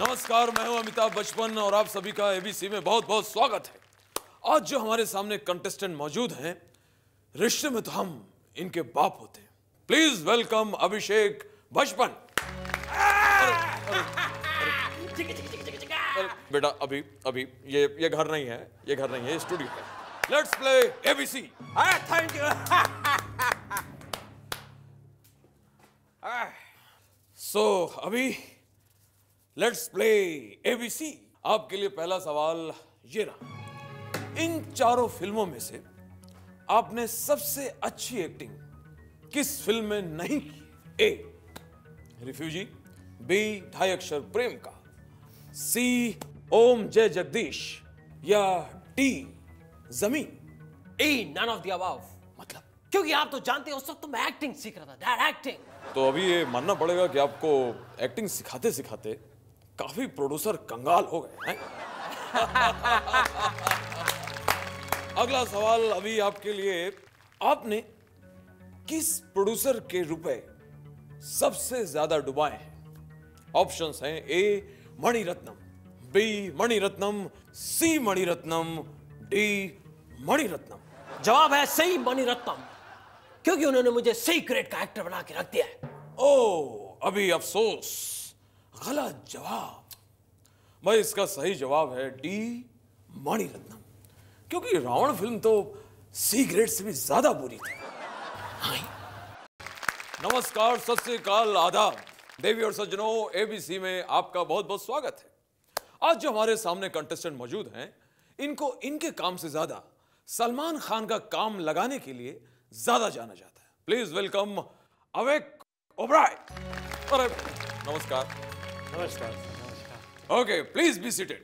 नमस्कार, मैं हूं अमिताभ बचपन और आप सभी का एबीसी में बहुत बहुत स्वागत है। आज जो हमारे सामने कंटेस्टेंट मौजूद हैं, रिश्ते में तो हम इनके बाप होते हैं। प्लीज वेलकम अभिषेक बचपन। बेटा अभी ये घर नहीं है, ये घर नहीं है, स्टूडियो है। Let's play ABC. Thank you. So अभी लेट्स प्ले एबीसी। आपके लिए पहला सवाल ये रहा, इन चारों फिल्मों में से आपने सबसे अच्छी एक्टिंग किस फिल्म में नहीं की? ए रिफ्यूजी, बी ढाई अक्षर प्रेम का, सी ओम जय जगदीश या डी जमीन? A none of the above. मतलब? क्योंकि आप तो जानते हो उस वक्त तो मैं एक्टिंग सीख रहा था, दैट एक्टिंग। तो अभी ये मानना पड़ेगा कि आपको एक्टिंग सिखाते सिखाते काफी प्रोड्यूसर कंगाल हो गए हैं। अगला सवाल अभी आपके लिए, आपने किस प्रोड्यूसर के रुपए सबसे ज्यादा डुबाए हैं? ऑप्शंस हैं A Mani Ratnam, B Mani Ratnam, C Mani Ratnam, D Mani Ratnam. जवाब है सही मणिरत्नम, क्योंकि उन्होंने मुझे सही ग्रेड का एक्टर बना के रख दिया है। ओ अभी अफसोस, गलत जवाब। भाई इसका सही जवाब है डी मणिरत्नम, क्योंकि रावण फिल्म तो सी ग्रेड से भी ज्यादा बुरी थी। नमस्कार, सत श्री अकाल, आदाब, देवी और सज्जनों, एबीसी में आपका बहुत बहुत स्वागत है। आज जो हमारे सामने कंटेस्टेंट मौजूद हैं, इनको इनके काम से ज्यादा सलमान खान का काम लगाने के लिए ज्यादा जाना जाता है। Please welcome Vivek Oberoi. अरे नमस्कार। नमस्कार। Okay, please be seated.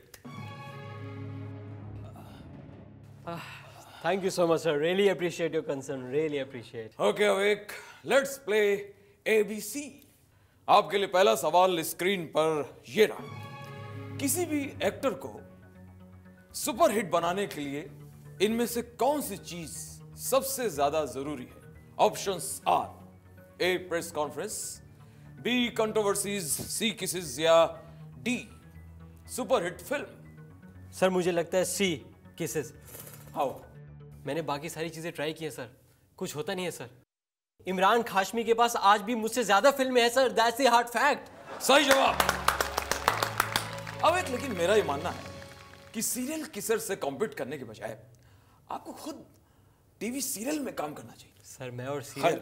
Thank you so much, sir. Really appreciate your concern. Really appreciate. Okay Vivek, let's play ABC. आपके लिए पहला सवाल स्क्रीन पर ये रहा, किसी भी एक्टर को सुपर हिट बनाने के लिए इनमें से कौन सी चीज सबसे ज्यादा जरूरी है? Options are A press conference, B controversies, C kisses या D super hit film. Sir मुझे लगता है सी किसेस। हाउ? मैंने बाकी सारी चीजें ट्राई की है सर, कुछ होता नहीं है सर। इमरान खाशमी के पास आज भी मुझसे ज्यादा फिल्में हैं sir, that's the hard fact. सही जवाब। अब एक लेकिन मेरा ये मानना है कि सीरियल किसर से कॉम्पीट करने के बजाय आपको खुद टीवी सीरियल में काम करना चाहिए। सर मैं और सीरियल।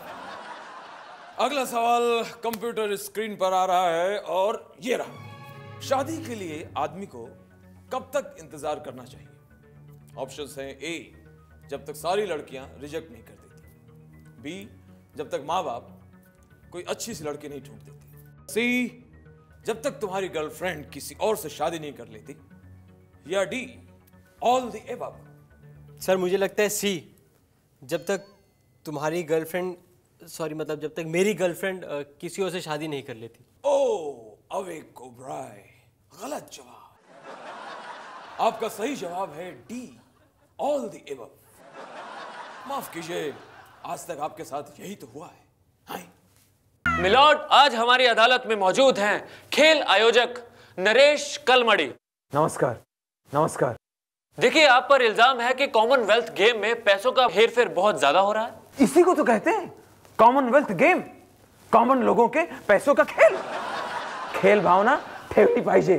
अगला सवाल कंप्यूटर स्क्रीन पर आ रहा है और ये रहा, शादी के लिए आदमी को कब तक इंतजार करना चाहिए? ऑप्शंस हैं ए जब तक सारी लड़कियां रिजेक्ट नहीं कर देती, बी जब तक माँ बाप कोई अच्छी सी लड़की नहीं ढूंढ देती, सी जब तक तुम्हारी गर्लफ्रेंड किसी और से शादी नहीं कर लेती, या D all the above. Sir मुझे लगता है सी, जब तक तुम्हारी गर्लफ्रेंड, सॉरी मतलब जब तक मेरी गर्लफ्रेंड किसी और से शादी नहीं कर लेती। ओ अवेक ओबराय, गलत जवाब। आपका सही जवाब है डी ऑल द अबव। माफ कीजिए, आज तक आपके साथ यही तो हुआ है। हाय मिलॉर्ड, आज हमारी अदालत में मौजूद हैं खेल आयोजक नरेश कलमड़ी। नमस्कार। नमस्कार। देखिए, आप पर इल्जाम है कि कॉमनवेल्थ गेम में पैसों का हेरफेर बहुत ज्यादा हो रहा है। इसी को तो कहते हैं कॉमनवेल्थ गेम, कॉमन लोगों के पैसों का खेल। खेल भावना ठेवली पाहिजे।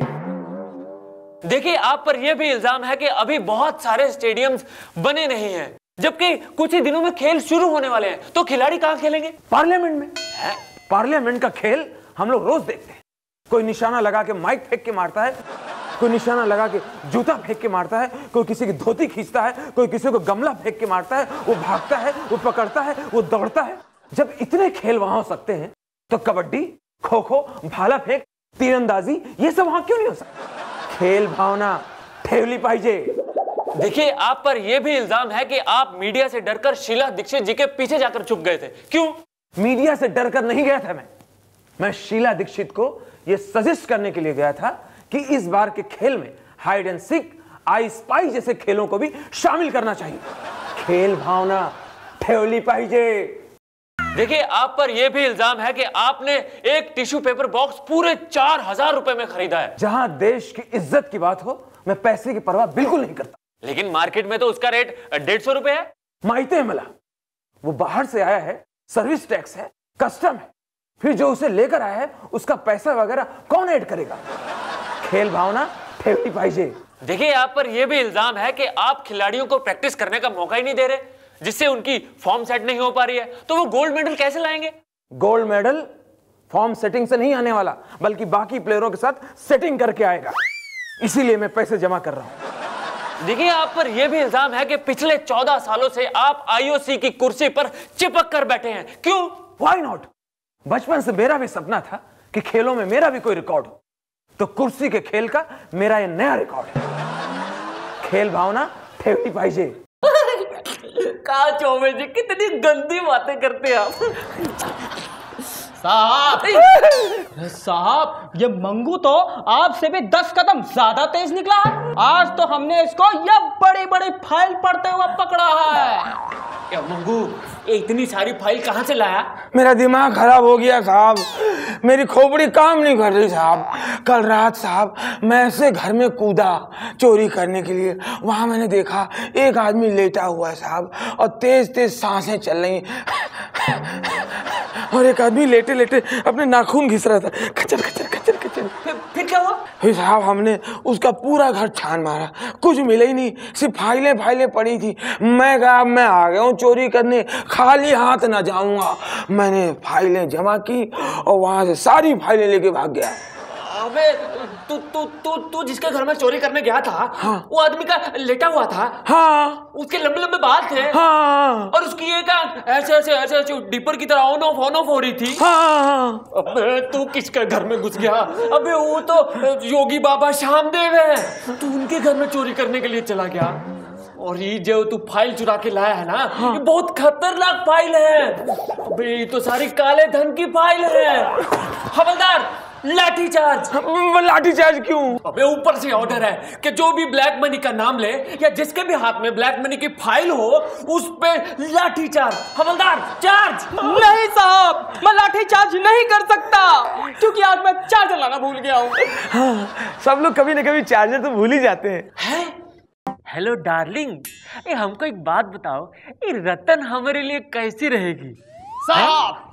देखिए, आप पर यह भी इल्जाम है कि अभी बहुत सारे स्टेडियम्स बने नहीं हैं, जबकि कुछ ही दिनों में खेल शुरू होने वाले हैं। तो खिलाड़ी कहां खेलेंगे? पार्लियामेंट में। पार्लियामेंट का खेल हम लोग रोज देखते हैं। कोई निशाना लगा के माइक फेंक के मारता है, कोई निशाना लगा के जूता फेंक के मारता है, कोई किसी की धोती खींचता है, कोई किसी को गमला फेंक के मारता है, वो भागता है, वो पकड़ता है, वो दौड़ता है। जब इतने खेल वहां हो सकते हैं तो कबड्डी, खो खो, भाला फेंक, तीरंदाजी, ये सब वहां क्यों नहीं हो सकता? खेल भावना ठेवली पाहिजे। देखिए, आप पर यह भी इल्जाम है कि आप मीडिया से डरकर शीला दीक्षित जी के पीछे जाकर छुप गए थे। क्यों? मीडिया से डरकर नहीं गया था मैं शीला दीक्षित को यह सजेस्ट करने के लिए गया था कि इस बार के खेल में hide and seek, I spy जैसे खेलों को भी शामिल करना चाहिए। खेल भावना ठेवली पाहिजे। देखिए, आप पर यह भी इल्जाम है कि आपने एक टिश्यू पेपर बॉक्स पूरे 4000 रुपए में खरीदा है। जहां देश की इज्जत की बात हो, मैं पैसे की परवाह बिल्कुल नहीं करता। लेकिन मार्केट में तो उसका रेट 150 रुपए है। माइते मला, वो बाहर से आया है, सर्विस टैक्स है, कस्टम है, फिर जो उसे लेकर आया है उसका पैसा वगैरह कौन ऐड करेगा? खेल भावना ठेवली पाहिजे। देखिए, आप पर यह भी इल्जाम है कि आप खिलाड़ियों को प्रैक्टिस करने का मौका ही नहीं दे रहे, जिससे उनकी फॉर्म सेट नहीं हो पा रही है। तो वो गोल्ड मेडल कैसे लाएंगे? गोल्ड मेडल फॉर्म सेटिंग से नहीं आने वाला, बल्कि बाकी प्लेयरों के साथ सेटिंग करके आएगा। इसीलिए मैं पैसे जमा कर रहा हूं। देखिए, आप पर यह भी इल्जाम है कि पिछले 14 सालों से आप आईओसी की कुर्सी पर चिपक कर बैठे हैं। क्यों? Why not? बचपन से मेरा भी सपना था कि खेलों में मेरा भी कोई रिकॉर्ड हो, तो कुर्सी के खेल का मेरा ये नया रिकॉर्ड है। खेल भावना ठेवली पाहिजे। कहा चौबे जी, कितनी गंदी बातें करते हैं आप। साहब, ये मंगू तो आपसे भी 10 कदम ज्यादा तेज निकला। आज तो हमने इसको ये बड़ी बड़ी फाइल पढ़ते हुए पकड़ा है। क्या मंगू, ये इतनी सारी फाइल कहां से लाया? मेरा दिमाग खराब हो गया साहब, मेरी खोपड़ी काम नहीं कर रही साहब। कल रात साहब मैं ऐसे घर में कूदा चोरी करने के लिए, वहां मैंने देखा एक आदमी लेटा हुआ है साहब, और तेज तेज सांसें चल रही और एक आदमी लेटे लेटे अपने नाखून घिस रहा था, खचर खचर खचर खचर। फिर क्या हुआ? फिर साहब हमने उसका पूरा घर छान मारा, कुछ मिला ही नहीं, सिर्फ फाइलें फाइलें पड़ी थी। मैं कहा मैं आ गया हूँ चोरी करने, खाली हाथ ना जाऊंगा। मैंने फाइलें जमा की और वहां से सारी फाइलें लेके भाग गया। अबे, तू जिसके घर में चोरी करने गया था, हाँ। वो आदमी का लेटा हुआ था। हाँ, उसके लंबे लंबे बाल थे। हाँ, और उसकी एक आंख ऐसे ऐसे ऐसे ऐसे डिपर की तरह ऑन ऑफ हो रही थी। हाँ। अबे, तू किसके घर में घुस गया? अबे, वो तो योगी बाबा श्यामदेव है। तू उनके घर में चोरी करने के लिए चला गया। और ये जो तू फाइल चुरा के लाया है ना, ये बहुत खतरनाक फाइल है। अबे, ये तो सारी काले धन की फाइल है। हवलदार, लाठी चार्ज। लाठी चार्ज क्यों? अबे, ऊपर से ऑर्डर है कि जो भी ब्लैक मनी का नाम ले या जिसके भी हाथ में ब्लैक मनी की फाइल हो, उस पे लाठी चार्ज। हवलदार, चार्ज। नहीं साहब, मैं लाठी चार्ज नहीं कर सकता, क्योंकि आज मैं चार्जर लाना भूल गया हूँ। हाँ, सब लोग कभी न कभी चार्जर तो भूल ही जाते हैं। हेलो डार्लिंग, ये हमको एक बात बताओ, ये रतन हमारे लिए कैसी रहेगी? साहब,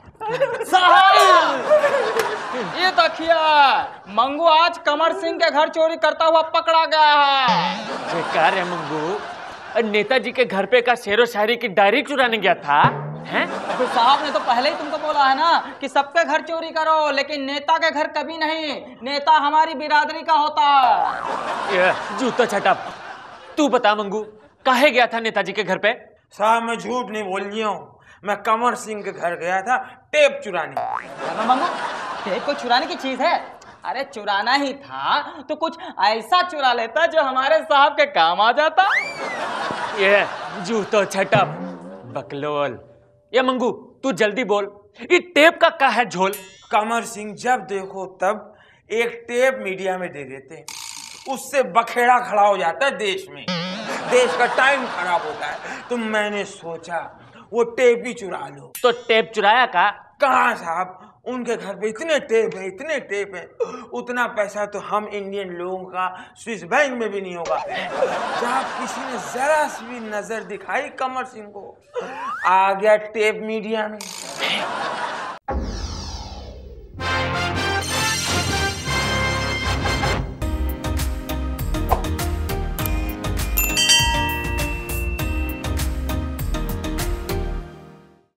ये देखिए, मंगू आज कमर सिंह के घर चोरी करता हुआ पकड़ा गया है। बेकार है मंगू, नेताजी के घर पे का शेरो शायरी की डायरी चुराने गया था। हैं? तो साहब ने तो पहले ही तुमको बोला है ना कि सबके घर चोरी करो, लेकिन नेता के घर कभी नहीं। नेता हमारी बिरादरी का होता है। जूता छटप। तू बता मंगू, काहे गया था नेताजी के घर पे? साहब मैं झूठ नहीं बोल रही हूँ, मैं कमर सिंह के घर गया था टेप चुराने। मंगू, टेप को चुराने की चीज है? अरे चुराना ही था तो कुछ ऐसा चुरा लेता जो हमारे साहब के काम आ जाता। ये जूतो छटप, बकलोल। ये मंगू, तू जल्दी बोल, ये टेप का क्या है झोल? कमर सिंह जब देखो तब एक टेप मीडिया में दे देते, उससे बखेड़ा खड़ा हो जाता है देश में, देश का टाइम खराब होता है। तो मैंने सोचा वो टेप ही चुरा लो। तो टेप चुराया का? कहाँ साहब, उनके घर पे इतने टेप है, इतने टेप है, उतना पैसा तो हम इंडियन लोगों का स्विस बैंक में भी नहीं होगा। जब किसी ने जरा सी भी नजर दिखाई कमर सिंह को, आ गया टेप मीडिया में।